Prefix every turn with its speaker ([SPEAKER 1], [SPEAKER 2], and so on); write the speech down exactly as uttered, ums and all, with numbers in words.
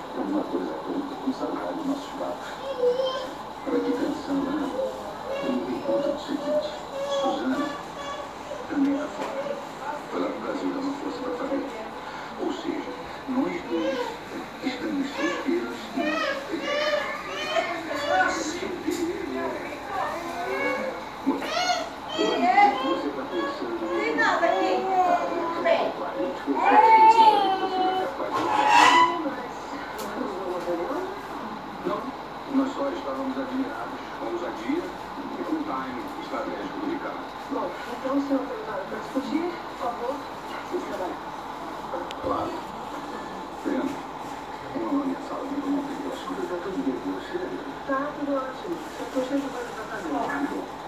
[SPEAKER 1] Alguma coisa toda com saudade dos nossos papos. Estava aqui pensando, né? Eu me dei conta do seguinte. Suzana também está fora. Foi lá para o Brasil dar uma força para a família. Ou seja, nós dois estamos solteiros e não solteiros. Você está pensando...
[SPEAKER 2] Tem nada aqui.
[SPEAKER 1] Tudo bem. Não, nós só estávamos admirados com a ousadia e com o timing estratégico do Ricardo.
[SPEAKER 2] Bom, então o senhor tem nada para discutir, por favor, vamos trabalhar.
[SPEAKER 1] Claro. Vendo? Vamos lá na minha sala, eu não tenho as coisas, está tudo bem com você?
[SPEAKER 2] Tá, tudo ótimo. Só estou cheio de coisa para fazer.